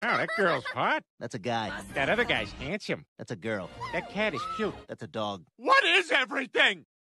Wow, that girl's hot. That's a guy. That other guy's handsome. That's a girl. That cat is cute. That's a dog. What is everything?